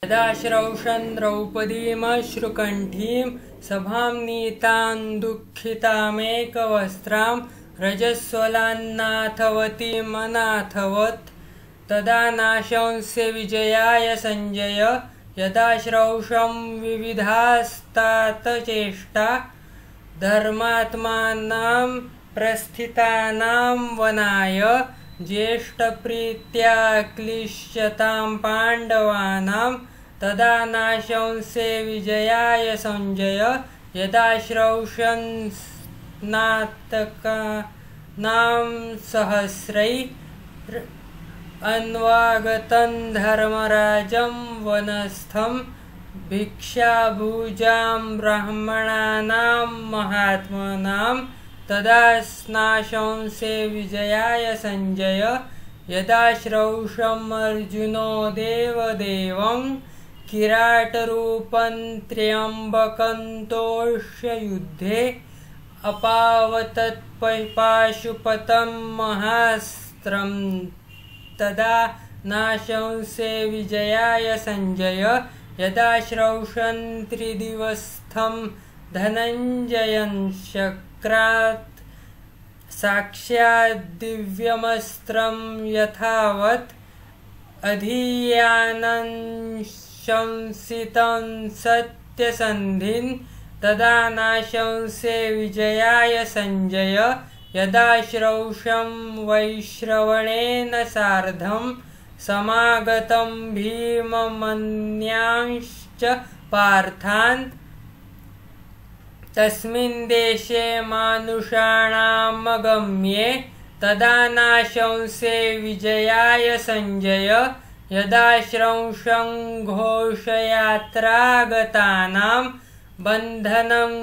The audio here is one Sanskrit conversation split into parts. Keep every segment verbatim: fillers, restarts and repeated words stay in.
यदा श्रौषन् द्रौपदीमश्रुकण्ठीं सभां नीतां दुःखितामेकवस्त्रां रजस्वलान्नाथवतीमनाथवत् तदा नाशंस्य विजयाय सञ्जय यदा श्रौषं विविधास्तातचेष्टा धर्मात्मानां प्रस्थितानां वनाय ज्येष्ठप्रीत्या क्लिश्यतां पाण्डवानां तदा नाशंसे विजयाय सञ्जय यदा श्रौषन् स्नातकानां सहस्रैः अन्वागतं धर्मराजं वनस्थं भिक्षाभुजां ब्राह्मणानां महात्मनां तदा नाशंसे विजयाय सञ्जय यदा श्रौषम् अर्जुनो देवदेवं किराटरूपं त्र्यम्बकं तोष्ययुद्धे अपावतत् पाशुपतं महास्त्रं तदा नाशंसे विजयाय सञ्जय यदा श्रौषन् त्रिदिवस्थं धनञ्जयं शक्रात् साक्षात् दिव्यमस्त्रं यथावत् अधीयानं शंसितं सत्यसन्धिं तदा नाशंसे विजयाय सञ्जय यदा श्रौषं वैश्रवणेन सार्धं समागतं भीममन्यांश्च पार्थान् तस्मिन् देशे मानुषाणामगम्ये तदा नाशंसे विजयाय सञ्जय यदा श्रौषं घोषयात्रागतानां बन्धनं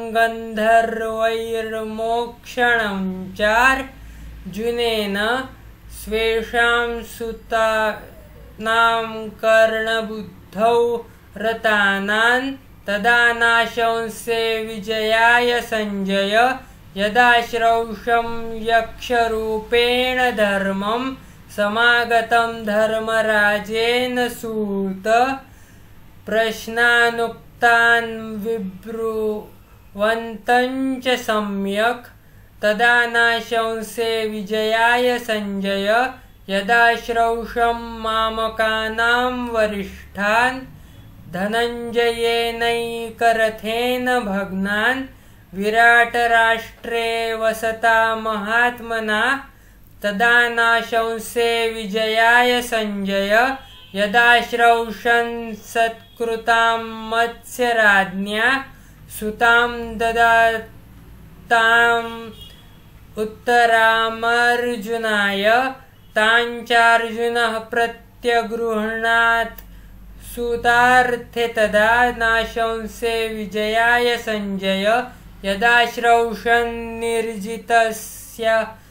गन्धर्वैर्मोक्षणं चार्जुनेन स्वेषां सुतानां कर्णबुद्धौ रतानां तदा नाशंसे विजयाय सञ्जय यदा श्रौषं यक्षरूपेण धर्मं समागतं धर्मराजेन सूत प्रश्नानुक्तान् विब्रुवन्तं च सम्यक् तदा नाशंसे विजयाय सञ्जय यदा श्रौषं मामकानां वरिष्ठान् धनञ्जयेनैकरथेन भग्नान् विराटराष्ट्रे वसता महात्मना तदा नाशंसे विजयाय सञ्जय यदा श्रौषन् सत्कृतां मत्स्यराज्ञा सुतां ददाताम् उत्तरामर्जुनाय ताञ्चार्जुनः प्रत्यगृह्णात् सुतार्थे तदा नाशंसे विजयाय सञ्जय यदा श्रौषन् निर्जितस्य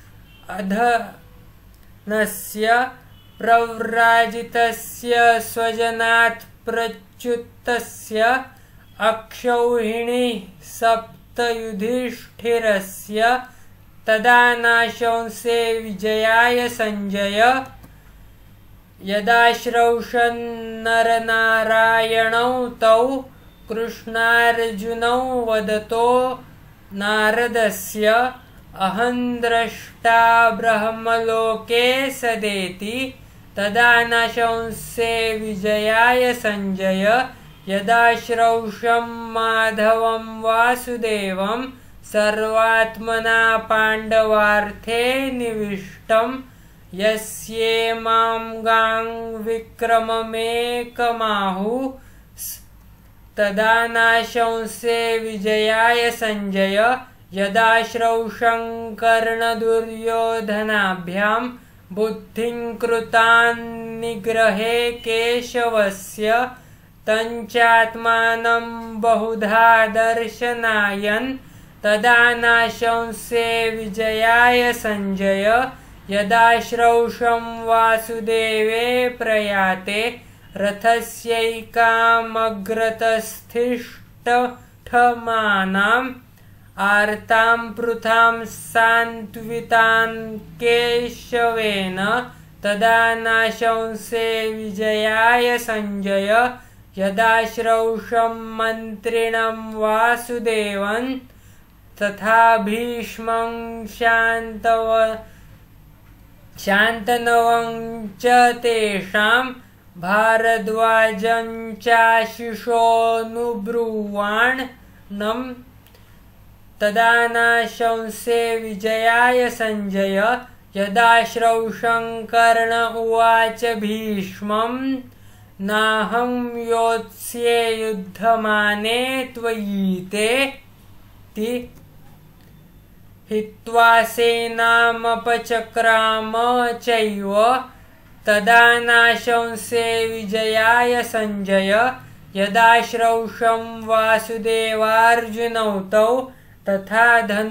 अधनस्य प्रव्राजितस्य स्वजनात् प्रच्युतस्य अक्षौहिणीः सप्तयुधिष्ठिरस्य तदा नाशंसे विजयाय सञ्जय यदा श्रौषन् नरनारायणौ तौ कृष्णार्जुनौ वदतो नारदस्य अहं द्रष्टा ब्रह्मलोके सदेति तदा नाशंसे विजयाय सञ्जय यदा श्रौषं माधवं वासुदेवं सर्वात्मना पाण्डवार्थे निविष्टं यस्येमां गां विक्रममेकमाहुः तदा नाशंसे विजयाय सञ्जय यदा श्रौषं कर्णदुर्योधनाभ्यां बुद्धिं कृतान् निग्रहे केशवस्य तञ्चात्मानं बहुधा दर्शनायन् तदा नाशंसे विजयाय सञ्जय यदा श्रौषं वासुदेवे प्रयाते रथस्यैकामग्रतस्थिष्ठमानाम् आर्तां पृथां सान्त्वितान् केशवेन तदा नाशंसे विजयाय सञ्जय यदा श्रौषं मन्त्रिणं वासुदेवं तथा भीष्मं शान्तव शान्तनवं च तेषां भारद्वाजं चाशिषोऽनुब्रुवाणं तदा नाशंसे विजयाय सञ्जय यदा श्रौषं कर्ण उवाच भीष्मं नाहं योत्स्ये युद्धमाने त्वयीते हित्वा सेनामपचक्राम चैव तदा नाशंसे विजयाय सञ्जय यदा श्रौषं वासुदेवार्जुनौ तौ तथा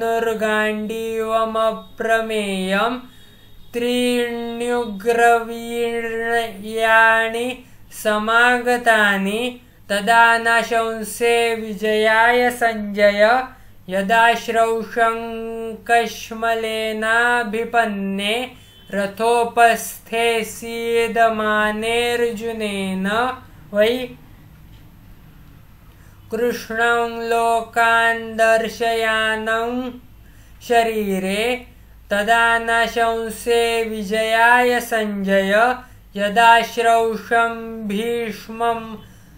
धनुर्गाण्डीवमप्रमेयं त्रीण्युग्रवीर्याणि समागतानि तदा नाशंसे विजयाय सञ्जय यदा श्रौषं कश्मलेनाभिपन्ने रथोपस्थे सीदमानेऽर्जुनेन वै कृष्णं लोकान् दर्शयानं शरीरे तदा नाशंसे विजयाय सञ्जय यदा श्रौषं भीष्मम्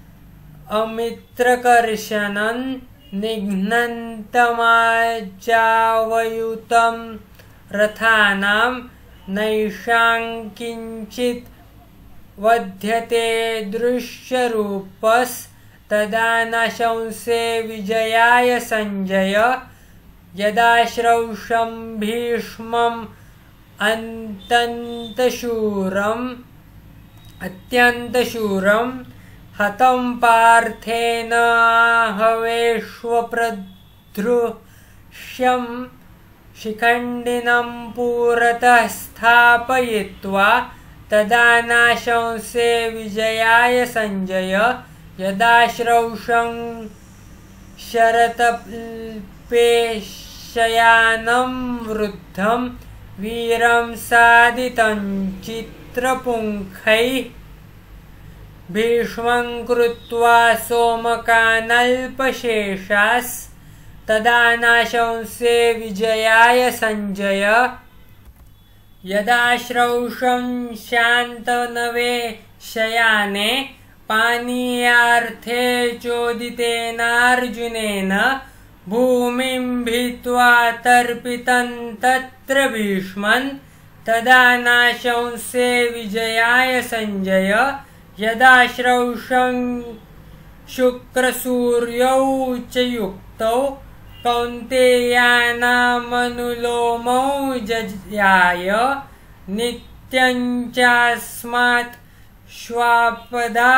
अमित्रकर्षणं निघ्नन्तमाजावयुतं रथानां नैषां किञ्चित् वध्यते दृश्यरूपस्तदा नाशंसे विजयाय सञ्जय यदा श्रौषं भीष्मम् अत्यन्तशूरम् अत्यन्तशूरं हतं पार्थेन हवेष्वप्रदृश्यं शिखण्डिनं पुरतः स्थापयित्वा तदा नाशंसे विजयाय सञ्जय यदा श्रौषं शरतल्पे शयानं वृद्धं वीरं सादितं चित्रपुङ्खैः भीष्मं कृत्वा सोमकानल्पशेषास्तदा नाशंसे विजयाय सञ्जय यदा श्रौषं शान्तनवे शयाने पानीयार्थे चोदितेनार्जुनेन भूमिं भित्त्वा तर्पितं तत्र भीष्मन् तदा नाशंसे विजयाय सञ्जय यदा श्रौषं शुक्रसूर्यौ च युक्तौ कौन्तेयानामनुलोमौ जयाय नित्यं चास्मात् श्वापदा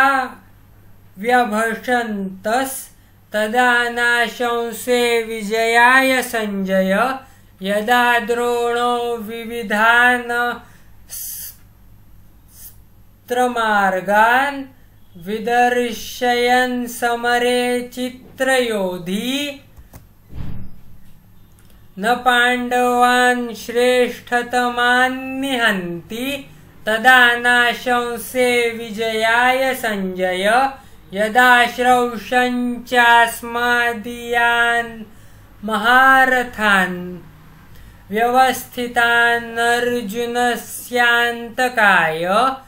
व्यभषन्तस्तदा नाशंसे विजयाय सञ्जय यदा द्रोणो विविधानस्त्रमार्गान् विदर्शयन् समरे चित्रयोधी न पाण्डवान् श्रेष्ठतमान् निहन्ति तदा नाशंसे विजयाय सञ्जय यदा श्रौषं चास्मादीयान् महारथान् व्यवस्थितान् अर्जुनस्यान्तकाय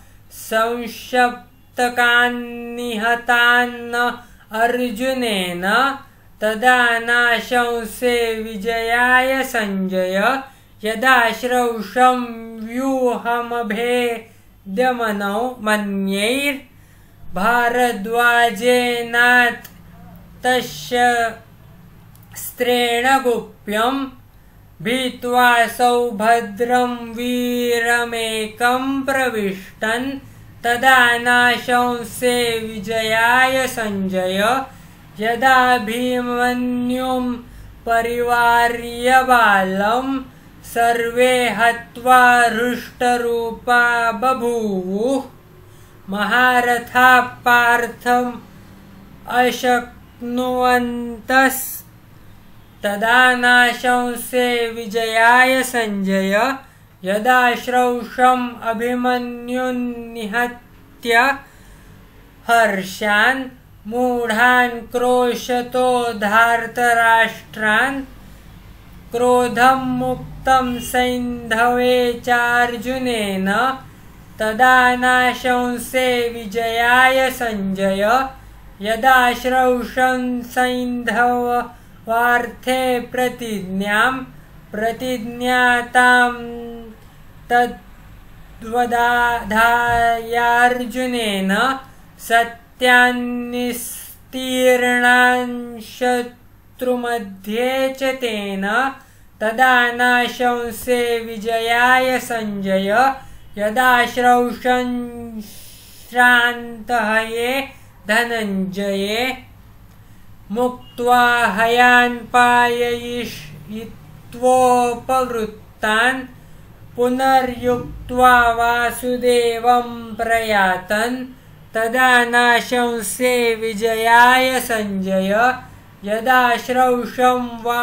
संशप्तकान् निहतान् अर्जुनेन तदा नाशंसे विजयाय सञ्जय यदा श्रौषं व्यूहमभेद्यमनौ मन्यैर्भारद्वाजेनात्तशस्त्रेण गुप्यं भीत्वा सौभद्रं वीरमेकं प्रविष्टन् तदा नाशंसे विजयाय सञ्जय यदा भीमन्युं परिवार्य बालं सर्वे हत्वा हृष्टरूपा बभूवुः महारथाः पार्थम् अशक्नुवन्तस्तदा नाशंसे विजयाय सञ्जय यदा श्रौषम् अभिमन्युं निहत्य हर्षान् मूढान् क्रोशतो धार्तराष्ट्रान् क्रोधं मुक्तं सैन्धवे चार्जुनेन तदा नाशंसे विजयाय संजय यदा श्रौषं सैन्धवार्थे प्रतिज्ञां प्रतिज्ञातां तद्वदार्जुनेन सत्यान्निस्तीर्णां शत्रुमध्ये च तेन तदा नाशंसे विजयाय संजय यदा श्रौषं श्रान्तहये धनञ्जये मुक्त्वा हयान् पाययित्वोपवृत्तान् पुनर्युक्त्वा वासुदेवं प्रयातन् तदा नाशंसे विजयाय संजय यदा श्रौषं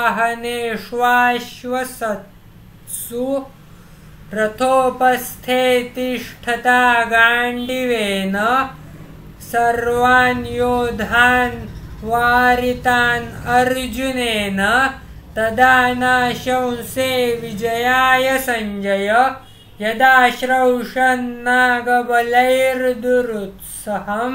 वाहनेष्वाश्वसत्सु रथोपस्थे तिष्ठता गाण्डीवेन सर्वान् योधान् वारितान् अर्जुनेन तदा नाशंसे विजयाय संजय यदा श्रौषं नागबलैर्दुरुत्सहं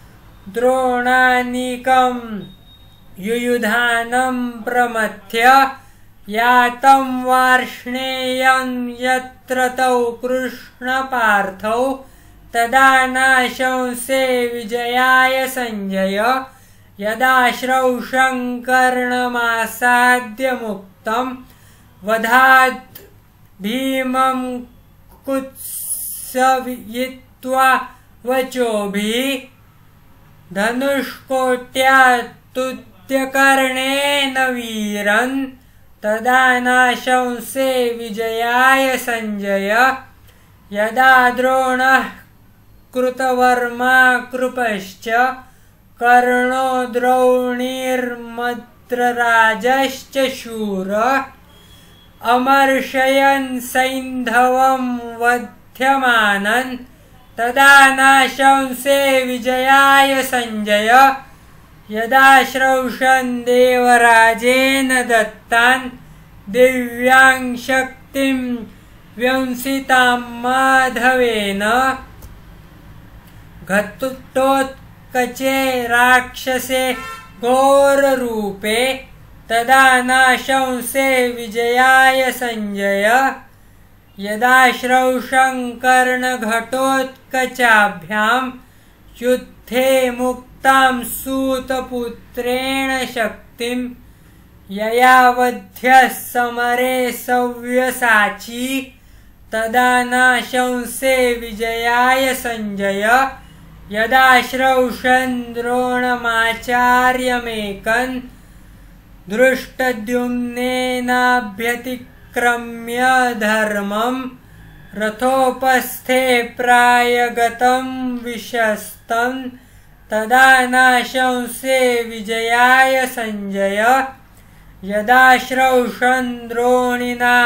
द्रोणानीकं युयुधानं प्रमथ्य यातं वार्ष्णेयं यत्र तौ कृष्णपार्थौ तदा नाशंसे विजयाय संजय यदा श्रौषं कर्णमासाद्य मुक्तं वधात् भीमं कुत्सयित्वा वचोभिः धनुष्कोट्या तुत्यकर्णेन वीरन् तदा नाशंसे विजयाय संजय यदा द्रोणः कृतवर्मा कृपश्च कर्णो द्रोणीर्मद्रराजश्च शूर अमर्षयन् सैन्धवं वध्यमानन् तदा नाशंसे विजयाय संजय यदा श्रौषं देवराजेन दत्तान् दिव्यां शक्तिं व्यंसितां माधवेन घटोत्कचे राक्षसे घोररूपे तदा नाशंसे विजयाय संजय यदा श्रौषं कर्णघटोत्कचाभ्यां युद्धे मुक्तां सूतपुत्रेण शक्तिं यया वध्यः समरे सव्यसाची तदा नाशंसे विजयाय संजय यदा श्रौषं द्रोणमाचार्यमेकन् धृष्टद्युम्नेनाभ्यतिक्रम्य धर्मं रथोपस्थे प्रायगतं विशस्तं तदा नाशंसे विजयाय संजय यदा श्रौषं द्रोणिना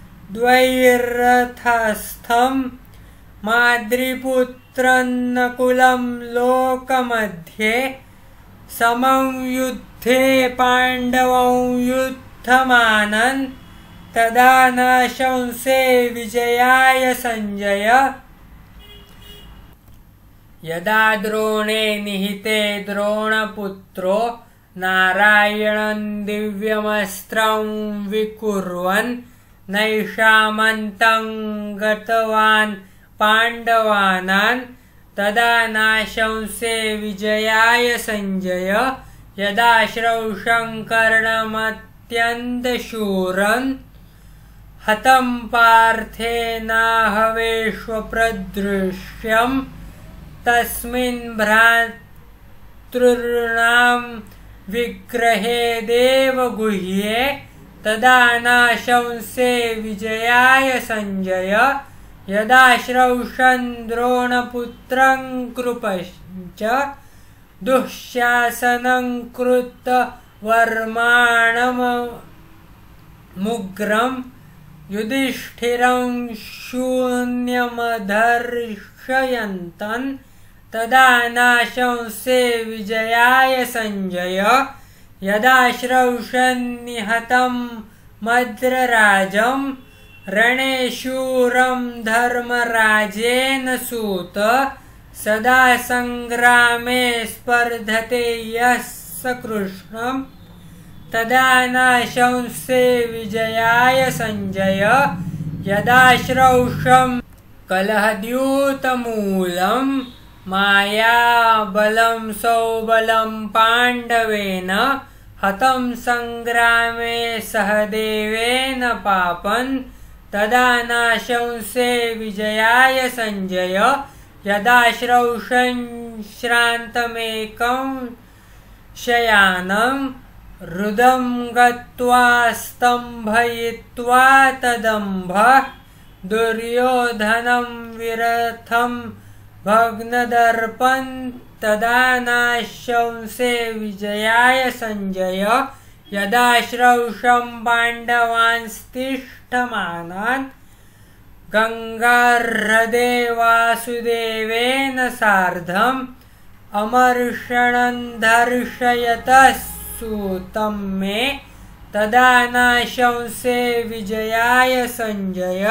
द्वैरथस्थं माद्रीपुत्रं नकुलं लोकमध्ये समं युद्धे पाण्डवं युद्धमानन् तदा नाशंसे विजयाय संजय यदा द्रोणे निहिते द्रोणपुत्रो नारायणं दिव्यमस्त्रं विकुर्वन् नैषामन्तं गतवान् पाण्डवानां तदा नाशंसे विजयाय संजय यदा श्रौषं कर्णमत्यन्तशूरन् हतं पार्थेनाहवेष्वप्रदृश्यं तस्मिन् भ्रातॄणां विग्रहे देवगुह्ये तदा नाशंसे विजयाय संजय यदा श्रौषं द्रोणपुत्रं कृपश्च दुःशासनं कृतवर्माणमुग्रं युधिष्ठिरं शून्यमदर्शयन्तं तदा नाशंसे विजयाय सञ्जय यदा श्रौषन्निहतं मद्रराजं रणे शूरं धर्मराजेन सूत सदा संग्रामे स्पर्धते यः सकृष्णं तदा नाशंसे विजयाय सञ्जय यदा श्रौषं कलहद्यूतमूलं मायाबलं सौबलं पाण्डवेन हतं संग्रामे सहदेवेन पापन् तदा नाशंसे विजयाय सञ्जय यदा श्रौषं श्रान्तमेकं शयानं रुदं गत्वा स्तम्भयित्वा तदम्भ दुर्योधनं विरथं भग्नदर्पं तदा नाशंसे विजयाय सञ्जय यदा श्रौषं पाण्डवांस्तिष्ठमानान् गङ्गाह्रदे वासुदेवेन सार्धम् अमर्षणं दर्शयतः सूतं मे तदा नाशंसे विजयाय सञ्जय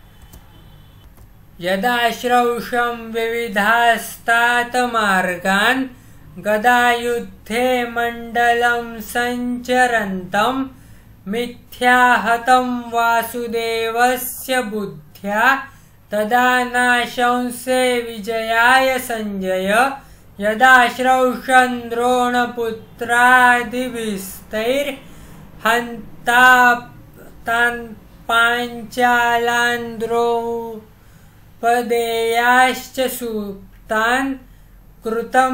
यदा श्रौषं विविधास्तात मार्गान् गदायुद्धे मण्डलं सञ्चरन्तं मिथ्याहतं वासुदेवस्य बुद्ध्या तदा नाशंसे विजयाय सञ्जय यदा श्रौषं द्रोणपुत्रादिभिस्तैर्हन्ता तान् पाञ्चालान् द्रौपदेयाश्च सूक्तान् कृतं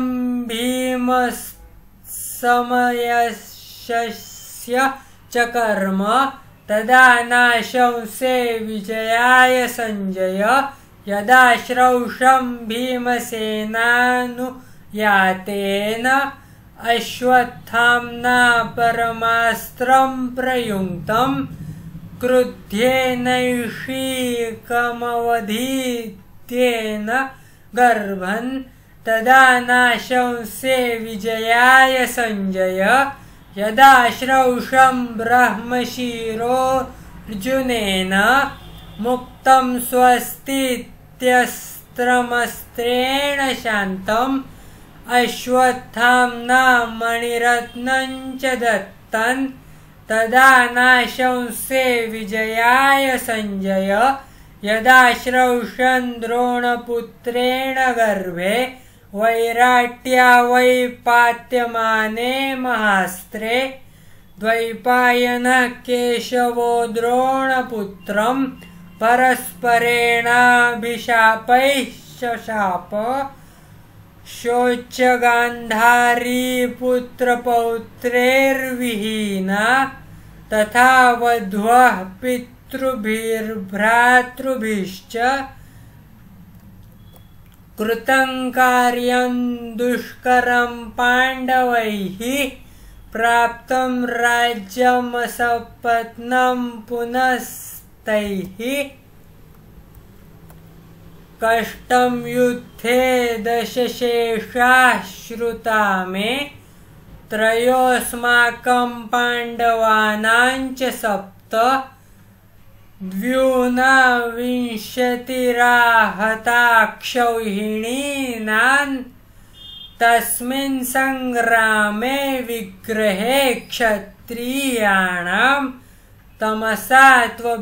भीमसमयस्य च कर्म तदा नाशंसे विजयाय सञ्जय यदा श्रौषं भीमसेनानुयातेन अश्वत्थाम्ना परमास्त्रं प्रयुक्तं क्रुध्येनैषीकमवधीत्येन गर्भन् तदा नाशंसे विजयाय सञ्जय यदा श्रौषं ब्रह्मशिरोऽर्जुनेन मुक्तं स्वस्तीत्यस्त्रमस्त्रेण शान्तम् अश्वत्थाम्ना मणिरत्नं च दत्तन् तदा नाशंसे विजयाय सञ्जय यदा श्रौषं द्रोणपुत्रेण गर्भे वैराट्यावैपात्यमाने महास्त्रे द्वैपायनः केशवो द्रोणपुत्रं परस्परेणाभिशापैः शशाप शोच्यगान्धारी पुत्रपौत्रेर्विहीना तथा वध्वः पितृभिर्भ्रातृभिश्च कृतं कार्यं दुष्करं पाण्डवैः प्राप्तं राज्यमसपत्नं पुनस्तैः कष्टं युद्धे दशशेषाः श्रुता मे त्रयोऽस्माकं पाण्डवानां च सप्त द्व्यूनविंशतिराहताक्षौहिणीनान् तस्मिन् संग्रामे विग्रहे क्षत्रियाणां तमसा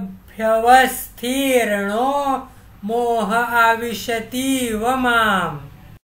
त्वभ्यवस्थीर्णो मोह आविशतीव माम्।